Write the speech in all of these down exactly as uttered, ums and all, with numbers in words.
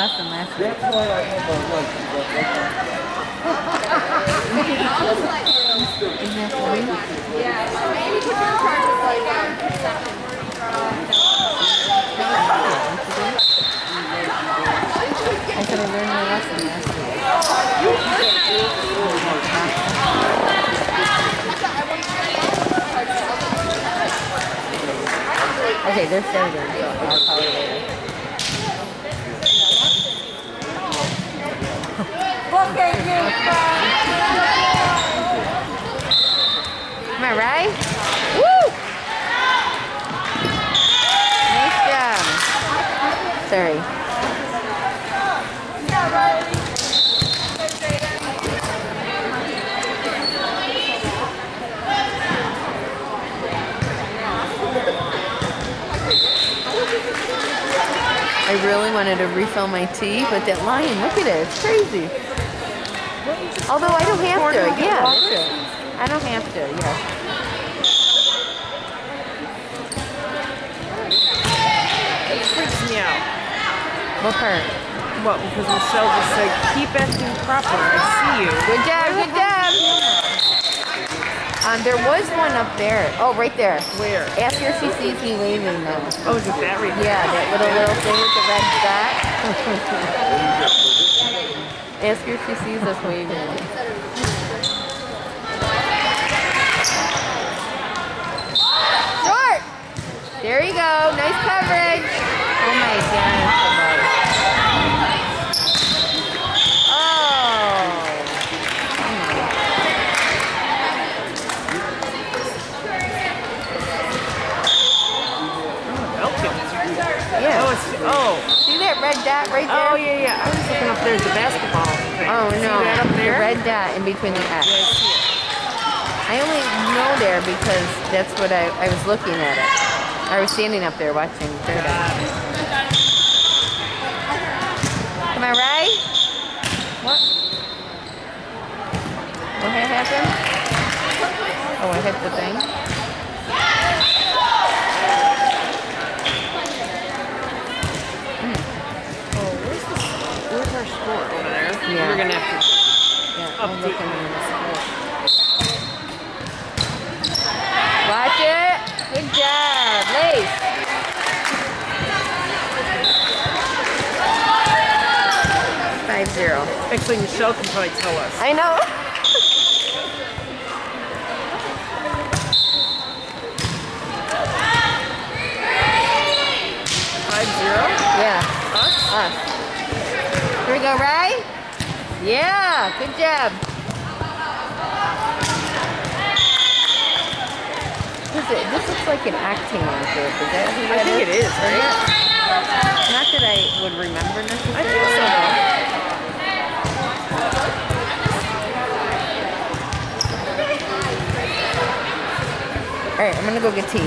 lesson last week. That's why I have a lunch. Isn't that funny? Yeah, maybe put your charges like um, I said I learned my lesson last week. Okay, they're starting, so I'll call you later. look at you, Am I right? Woo! Nice job. Sorry. I really wanted to refill my tea, but that lion, look at it, it's crazy. Although I don't have to, yeah, that's it. I don't have to, yeah. It freaks me out. What part? What? Because Michelle just said, keep acting proper. I see you. Good job, good job. Um, there was one up there. Oh, right there. Where? After she sees me waving, though. Oh, is it that right there? Yeah, that little little thing with the red dot. Ask her if she sees us waving. Short! There you go. Nice coverage. Oh my gosh. Yeah. Oh, it's, oh. See that red dot right there? Oh, yeah, yeah. I was looking up there at the basketball thing. Oh, see no. that up there? The red dot in between the X. Yeah, I see it. I only know there because that's what I, I was looking at it. I was standing up there watching. Am I right? What? What had happened? Oh, I hit the thing. Sport over there. Yeah. We're gonna have to yeah, I'm update looking it. at it. Watch it. Good job. Lace. Five zero. Actually, Michelle can probably tell us. I know. Five zero? Yeah. Us? Us. Here we go, right? Yeah, good job. This, is, this looks like an octane group. Is that who that I think is? it is, right? Not that I would remember necessarily. I think so. All right, I'm gonna go get tea.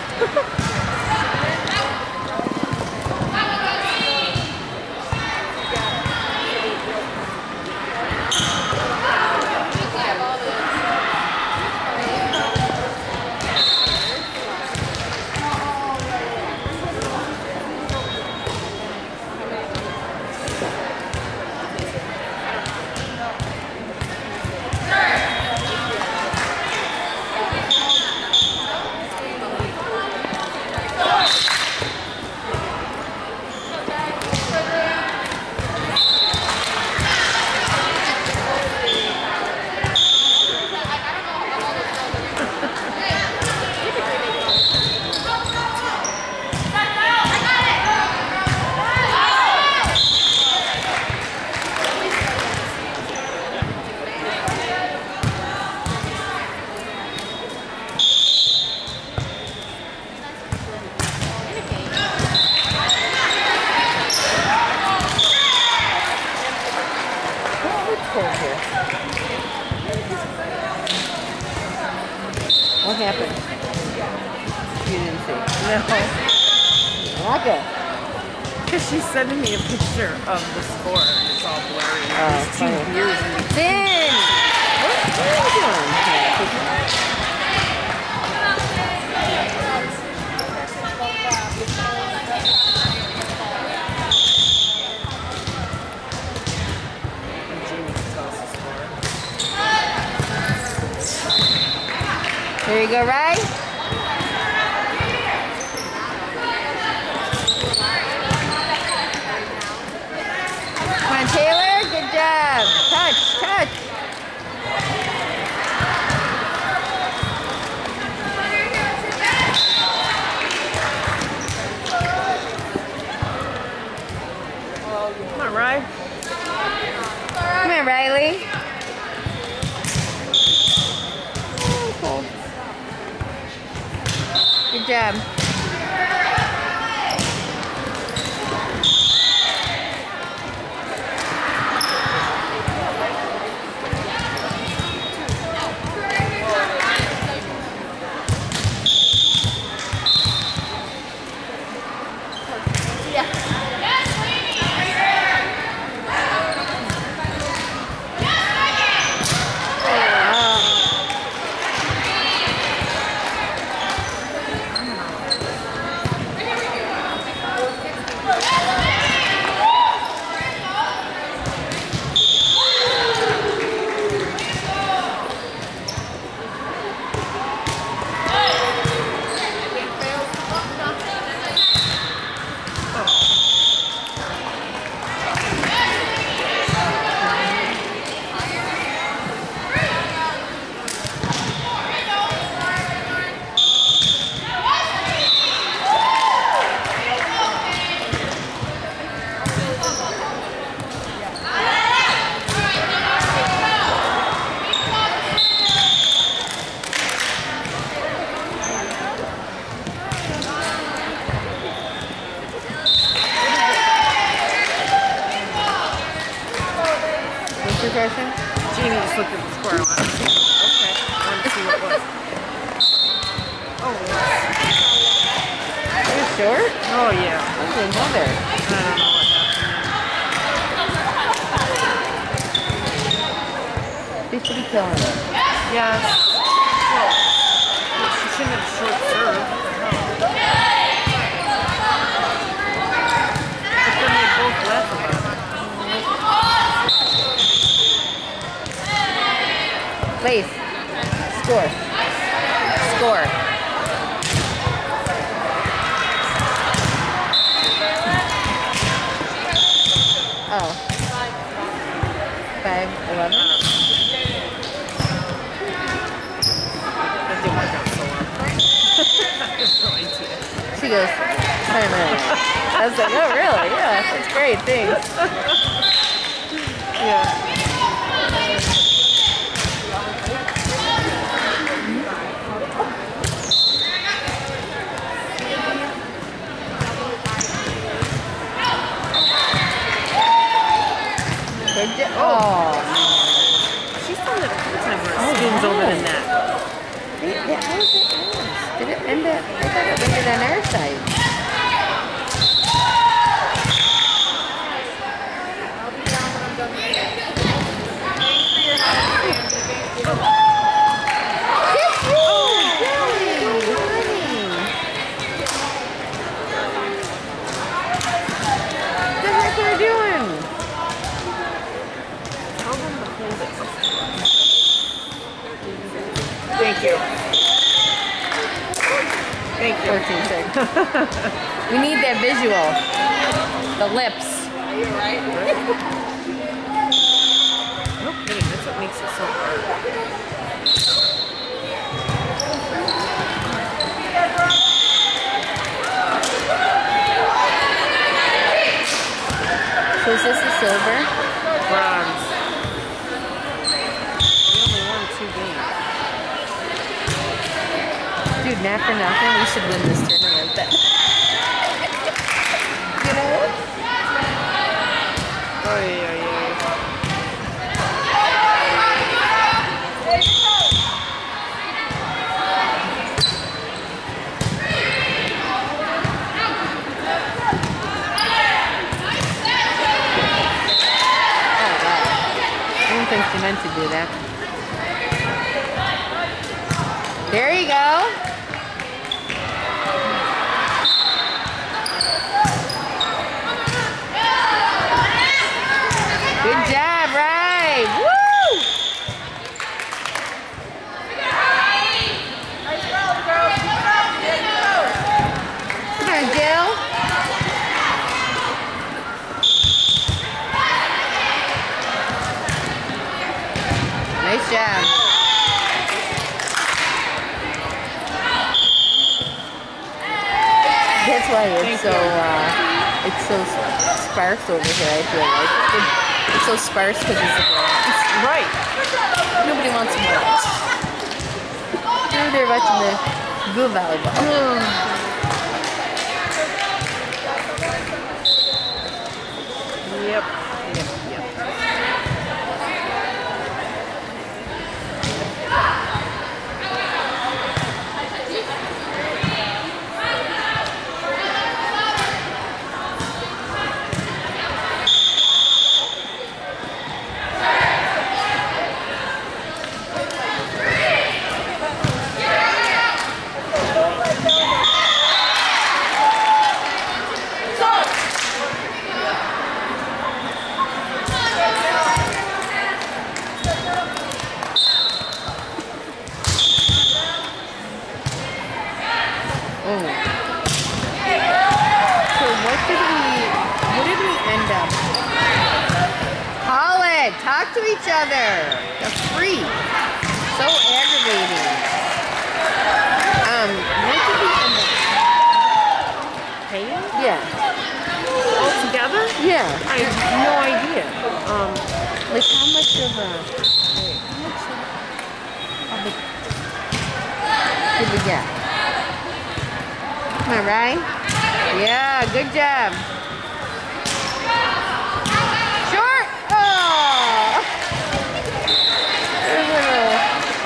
What happened? You didn't see. No. Okay. Because she's sending me a picture of the score and it's all blurry. Oh, There's two funny. beers in the Finn! What, what are you doing? you go, Ray. Come on, Taylor. Good job. Touch, touch. Come on, Ray. Come here, Riley. Good job. Question? Jeannie just looked at the square. I want to see. Okay. I want to see what it was. Oh. You're short? Oh, yeah. What's the mother? I don't know what happened. They should be killing it. Yes. Well, she shouldn't have short serve. But then they both laugh about it. Please. Score. Score. Oh. Five, eleven. That didn't work out so well. She goes, wait a minute. I was like, oh, really? Yeah, that's great. Thanks. Yeah. Oh, She's done it a couple times where it spins over the net. It, it, how was it ours? Did it end up? I thought it ended on our side. What the heck are you doing? Thank you. Thank you. fourteen seconds. We need that visual. The lips. Are you alright? No kidding, that's what makes it so hard. So is this the silver? Bronze. We only won two games. Dude, not for nothing, we should win this tournament then. You know? Oh, yeah, yeah. I don't think she meant to do that. There you go. Good job, right? Woo! job. That's why it's so uh, it's so sparse over here. I feel like it's so sparse because it's the grass. Right. Nobody wants more. They're there watching the good volleyball. Yep. Yep. Yep. Oh. So what did we, what did we end up? Holland, talk to each other. They're free. So aggravating. Um, what did we end up? Paying? Yeah. All together? Yeah. I have no idea. Um, Like how much of a, how much of a, did we get? All right. Yeah, good job. Short. Oh. There's a little.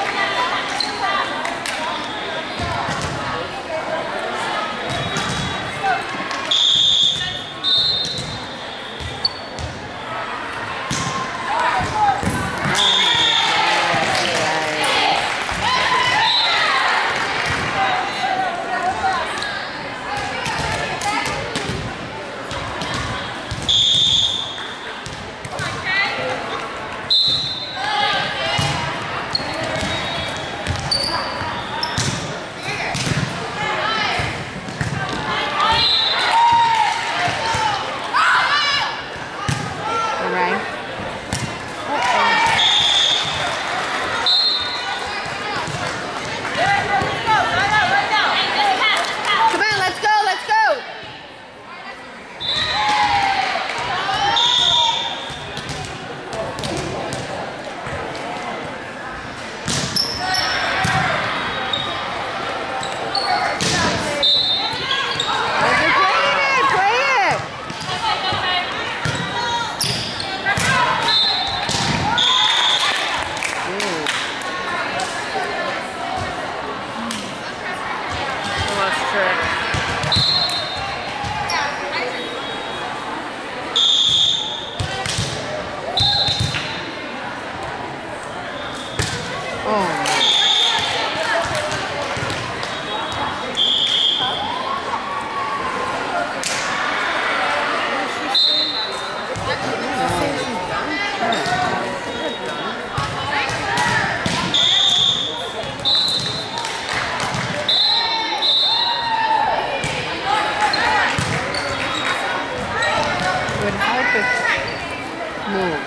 Move.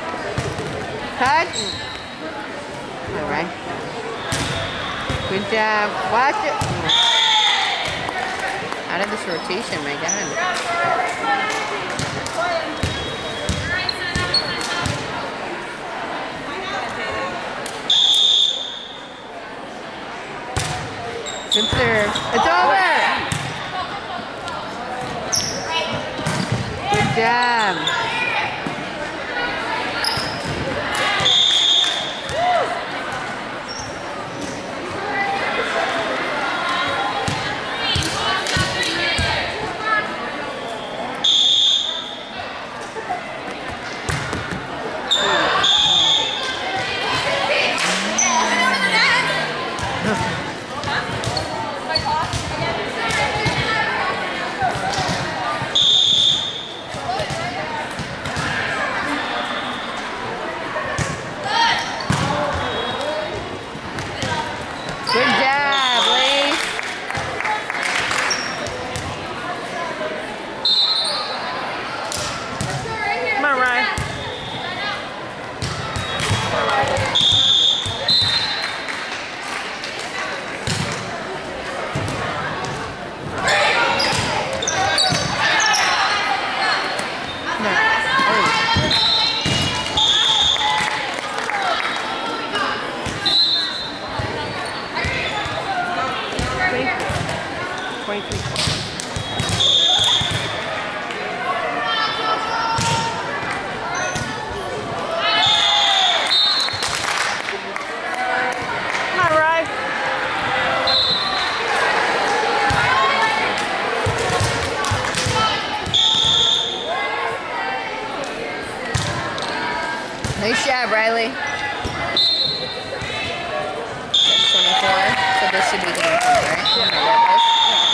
Touch. All right. Good job. Watch it. Out of this rotation, my God. Good serve. It's over. Good job. My car? twenty-three points. Come on, Rye. Nice job, Riley. That's twenty-four. So this should be twenty-four, right? Yeah. Okay, that was.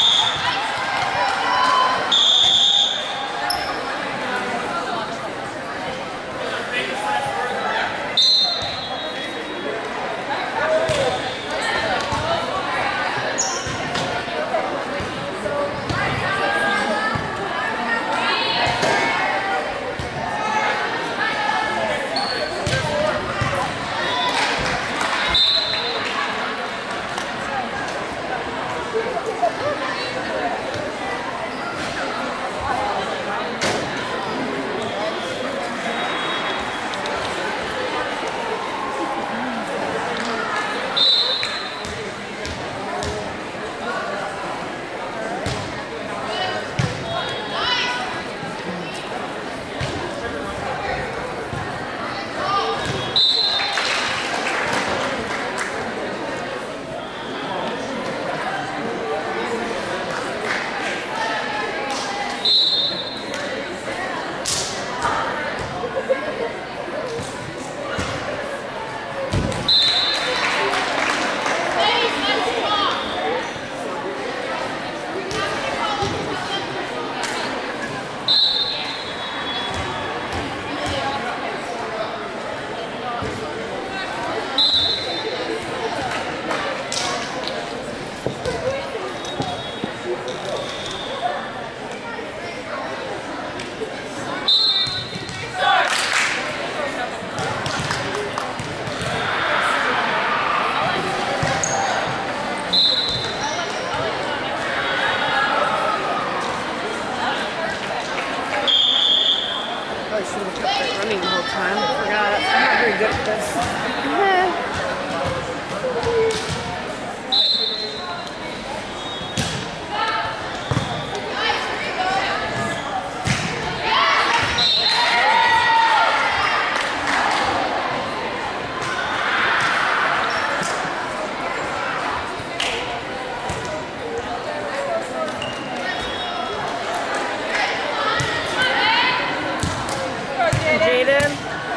I should have kept it running the whole time. I forgot. I'm not very good at this. Jaden.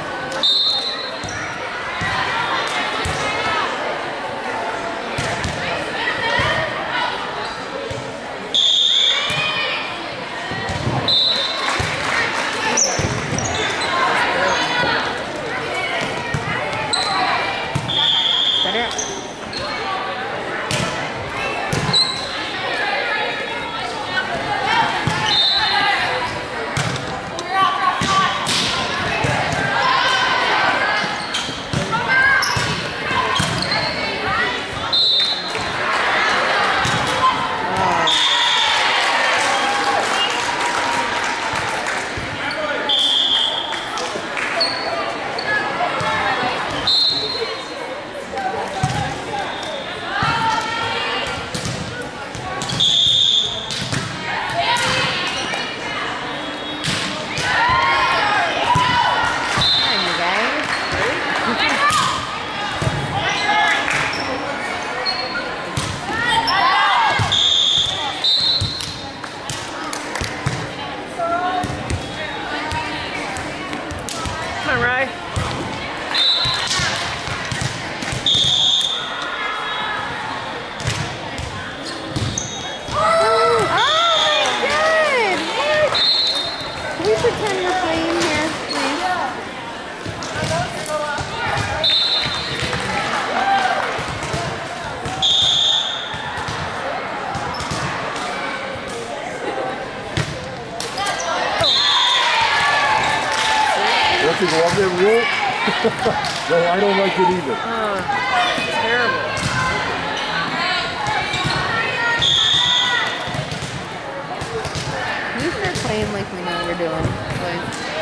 Come on, Rye. Can we pretend we're playing here, please? Don't you love that rule? No, I don't like it either. Oh, terrible. We start playing like we know what we're doing. Like,